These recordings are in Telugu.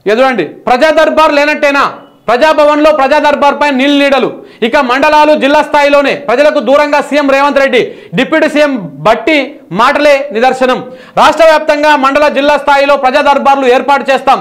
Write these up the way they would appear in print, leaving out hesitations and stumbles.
ఎదురండి ప్రజా దర్బార్ లేనట్టేనా? ప్రజాభవన్లో ప్రజా దర్బార్ పై నీడలు. ఇక మండలాలు జిల్లా స్థాయిలోనే ప్రజలకు దూరంగా CM Revanth Reddy, deputy CM Bhatti మాటలే నిదర్శనం. రాష్ట్ర వ్యాప్తంగా మండల జిల్లా స్థాయిలో ప్రజా దర్బార్లు ఏర్పాటు చేస్తాం.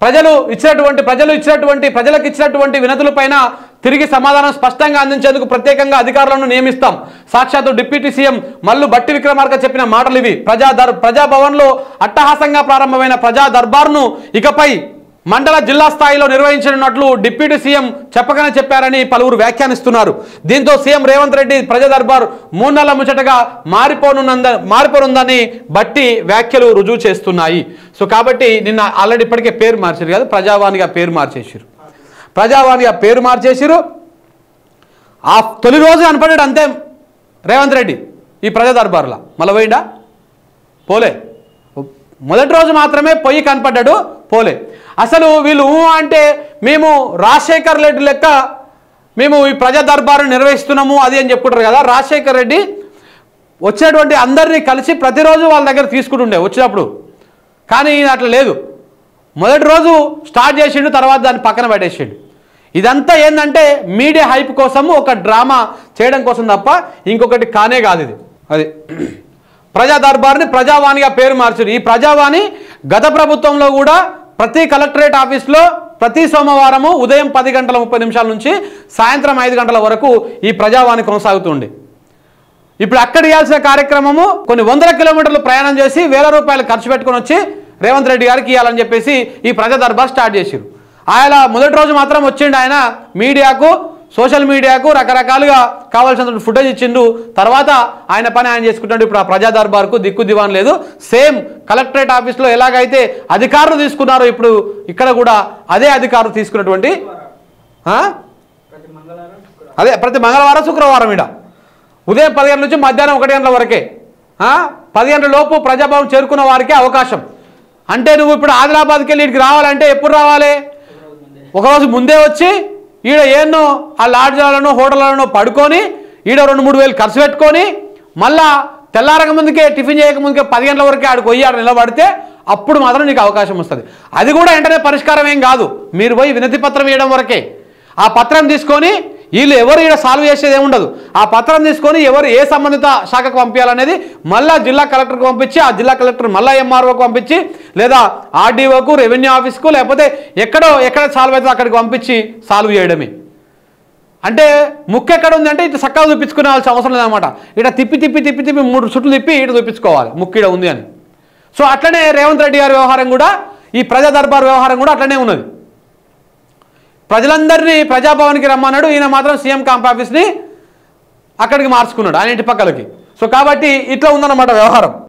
ప్రజలకు ఇచ్చినటువంటి వినతులపైన తిరిగి సమాధానం స్పష్టంగా అందించేందుకు ప్రత్యేకంగా అధికారులను నియమిస్తాం. సాక్షాత్తు డిప్యూటీ సీఎం మల్లు భట్టి విక్రమార్క చెప్పిన మాటలు ఇవి. ప్రజాభవన్లో అట్టహాసంగా ప్రారంభమైన ప్రజా దర్బార్ను ఇకపై మండల జిల్లా స్థాయిలో నిర్వహించనున్నట్లు డిప్యూటీ సీఎం చెప్పకనే చెప్పారని పలువురు వ్యాఖ్యానిస్తున్నారు. దీంతో సీఎం రేవంత్ రెడ్డి ప్రజా దర్బార్ 3 నెలల ముచ్చటగా మారిపోనుందని బట్టి వ్యాఖ్యలు రుజువు చేస్తున్నాయి. సో కాబట్టి నిన్న ఆల్రెడీ ఇప్పటికే పేరు మార్చారు కదా, ప్రజావాణిగా పేరు మార్చేసారు. ఆ తొలి రోజు కనపడ్డాడు అంతే రేవంత్ రెడ్డి ఈ ప్రజా దర్బార్లో. మళ్ళీ పోయిండా? పోలే. మొదటి రోజు మాత్రమే పొయ్యి కనపడ్డాడు, పోలే. అసలు వీళ్ళు అంటే మేము రాజశేఖర్ రెడ్డి లెక్క మేము ఈ ప్రజా దర్బారు నిర్వహిస్తున్నాము అది అని చెప్పుకుంటారు కదా. రాజశేఖర్ రెడ్డి వచ్చేటువంటి అందరినీ కలిసి ప్రతిరోజు వాళ్ళ దగ్గర తీసుకుంటుండే వచ్చినప్పుడు. కానీ అట్లా లేదు. మొదటి రోజు స్టార్ట్ చేసిండు, తర్వాత దాన్ని పక్కన పెట్టేసిండు. ఇదంతా ఏంటంటే మీడియా హైప్ కోసము, ఒక డ్రామా చేయడం కోసం తప్ప ఇంకొకటి కానే కాదు ఇది. అది ప్రజా దర్బార్ని ప్రజావాణిగా పేరు మార్చారు. ఈ ప్రజావాణి గత ప్రభుత్వంలో కూడా ప్రతి కలెక్టరేట్ ఆఫీస్లో ప్రతి సోమవారము ఉదయం 10:30 నుంచి సాయంత్రం 5 గంటల వరకు ఈ ప్రజావాణి కొనసాగుతుంది. ఇప్పుడు అక్కడ ఇవ్వాల్సిన కార్యక్రమము కొన్ని 100 కిలోమీటర్లు ప్రయాణం చేసి వేల రూపాయలు ఖర్చు పెట్టుకొని వచ్చి రేవంత్ రెడ్డి గారికి ఇవ్వాలని చెప్పేసి ఈ ప్రజా దర్బార్ స్టార్ట్ చేశారు. ఆయన మొదటి రోజు మాత్రం వచ్చిండు, ఆయన మీడియాకు, సోషల్ మీడియాకు రకరకాలుగా కావాల్సిన ఫుటేజ్ ఇచ్చిండు. తర్వాత ఆయన పని ఆయన చేసుకుంటాడు. ఇప్పుడు ఆ ప్రజా దర్బార్కు దిక్కు దివాన్ లేదు. సేమ్ కలెక్టరేట్ ఆఫీస్లో ఎలాగైతే అధికారులు తీసుకున్నారో ఇప్పుడు ఇక్కడ కూడా అదే అధికారులు తీసుకున్నటువంటి ప్రతి మంగళవారం శుక్రవారం ఇడ ఉదయం 10 గంటల నుంచి మధ్యాహ్నం 1 గంటల వరకే, 10 గంటల లోపు ప్రజాభవన్ చేరుకున్న వారికే అవకాశం. అంటే నువ్వు ఇప్పుడు ఆదిలాబాద్కి వెళ్ళి ఇక్కడికి రావాలంటే ఎప్పుడు రావాలి? ఒకరోజు ముందే వచ్చి ఈడ ఏన్నో ఆ లాడ్జ్లను హోటళ్లను పడుకొని ఈడ 2-3 వేలు ఖర్చు పెట్టుకొని మళ్ళా తెల్లారక ముందుకే టిఫిన్ చేయక ముందుకే 10 గంటల వరకే ఆడికి పోయి ఆడ నిలబడితే అప్పుడు మాత్రం నీకు అవకాశం వస్తుంది. అది కూడా వెంటనే పరిష్కారం ఏం కాదు. మీరు పోయి వినతి పత్రం ఇవ్వడం వరకే. ఆ పత్రం తీసుకొని వీళ్ళు ఎవరు ఈడ సాల్వ్ చేసేది ఏముండదు. ఆ పత్రం తీసుకొని ఎవరు ఏ సంబంధిత శాఖకు పంపించాలనేది మళ్ళీ జిల్లా కలెక్టర్కి పంపించి, ఆ జిల్లా కలెక్టర్ మళ్ళీ ఎంఆర్ఓకి పంపించి, లేదా ఆర్డీఓకు, రెవెన్యూ ఆఫీస్కు, లేకపోతే ఎక్కడ సాల్వ్ అవుతుందో అక్కడికి పంపించి సాల్వ్ చేయడమే. అంటే ముక్కు ఎక్కడ ఉంది అంటే ఇటు చక్కగా చూపించుకునేవాల్సిన అవసరం లేదన్నమాట. ఇటు తిప్పి 3 చుట్లు తిప్పి ఇటు చూపించుకోవాలి ముక్కు ఇడ ఉంది అని. సో అట్లనే రేవంత్ రెడ్డి గారి వ్యవహారం కూడా, ఈ ప్రజా దర్బార్ వ్యవహారం కూడా అట్లనే ఉన్నది. ప్రజలందరినీ ప్రజాభవన్కి రమ్మన్నాడు, ఈయన మాత్రం సీఎం క్యాంప్ ఆఫీస్ని అక్కడికి మార్చుకున్నాడు ఆయన ఇంటి పక్కలకి. సో కాబట్టి ఇట్లా ఉందన్నమాట వ్యవహారం.